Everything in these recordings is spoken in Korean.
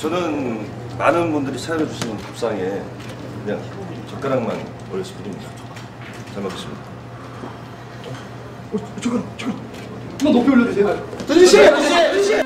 저는 많은 분들이 차려주시는 밥상에 그냥 젓가락만 올렸을 뿐입니다. 잘 먹겠습니다. 잠깐. 좀 높이 올려주세요. 전진 씨!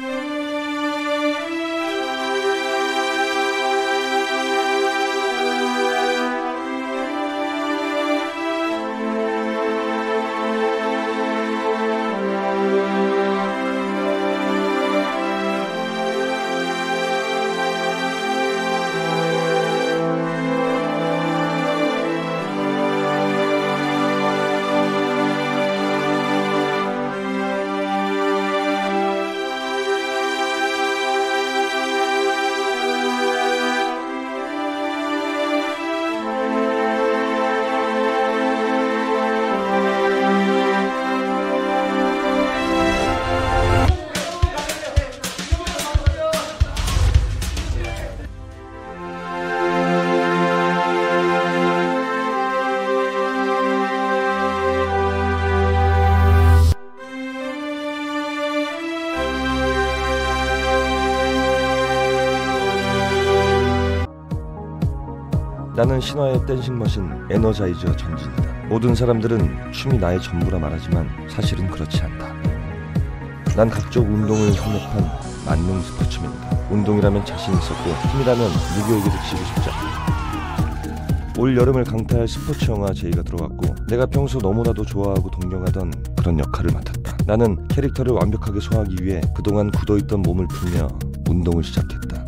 나는 신화의 댄싱 머신 에너자이저 전진이다. 모든 사람들은 춤이 나의 전부라 말하지만 사실은 그렇지 않다. 난 각종 운동을 섭렵한 만능 스포츠맨이다. 운동이라면 자신 있었고 힘이라면 누구에게도 지고 싶지 않다. 올 여름을 강타할 스포츠 영화 제의가 들어왔고 내가 평소 너무나도 좋아하고 동경하던 그런 역할을 맡았다. 나는 캐릭터를 완벽하게 소화하기 위해 그동안 굳어있던 몸을 풀며 운동을 시작했다.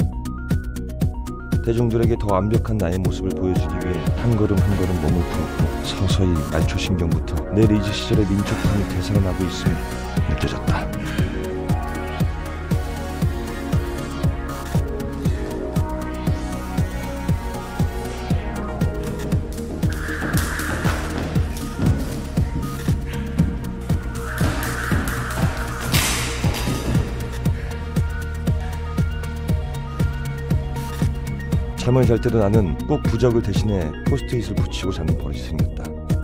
대중들에게 더 완벽한 나의 모습을 보여주기 위해 한 걸음 한 걸음 몸을 풀고 서서히 말초신경부터 내 리즈 시절의 민초감이 되살아나고 있음이 느껴졌다. 잠을 잘 때도 나는 꼭 부적을 대신해 포스트잇을 붙이고 자는 버릇이 생겼다.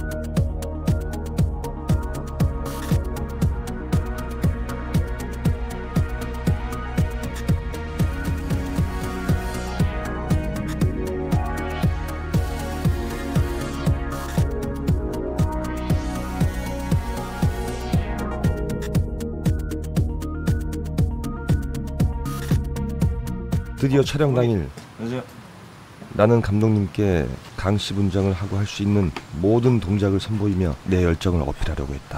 드디어 촬영 당일 나는 감독님께 강씨 분장을 하고 할 수 있는 모든 동작을 선보이며 내 열정을 어필하려고 했다.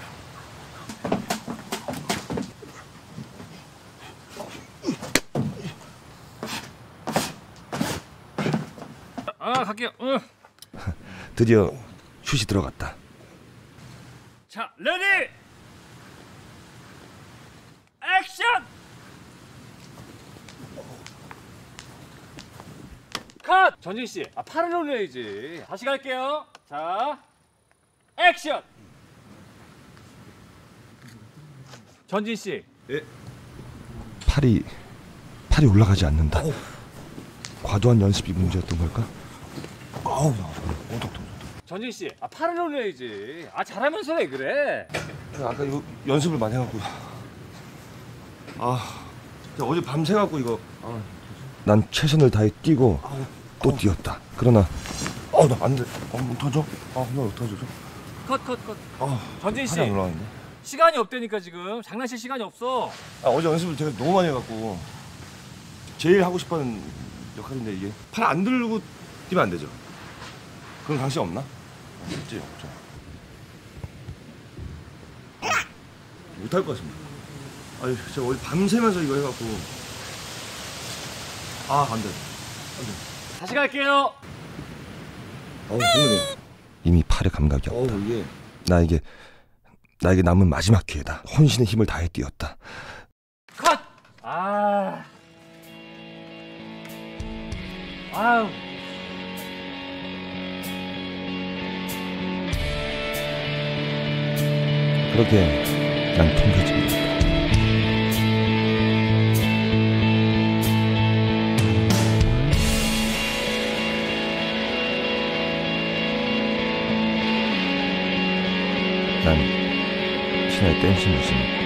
갈게요. 드디어 슛이 들어갔다. 자, 레디! 액션! 컷! 전진씨, 팔을 올려야지. 다시 갈게요. 자, 액션! 전진씨. 예? 팔이 올라가지 않는다. 과도한 연습이 문제였던 걸까? 전진씨, 팔을 올려야지. 잘하면서 왜 그래? 아까 이거 연습을 많이 해갖고 어제 밤새갖고 이거 난 최선을 다해 뛰고 또 뛰었다. 그러나 나 안 돼. 못하죠? 못하죠. 컷. 전진씨, 팔이 안 올라가는데? 시간이 없다니까 지금. 장난칠 시간이 없어. 어제 연습을 제가 너무 많이 해갖고 제일 하고 싶어하는 역할인데 이게 팔 안 들고 뛰면 안 되죠? 그런 강시가 없나? 없지, 없죠. 못할 것 같습니다. 제가 어제 밤새면서 이거 해갖고 안 돼. 다시 갈게요. 선생님. 이미 팔에 감각이 없다. 나에게 남은 마지막 기회다. 혼신의 힘을 다해 뛰었다. 컷! 그렇게 난 통계집이 됐다. 난 신화의 댄싱 머신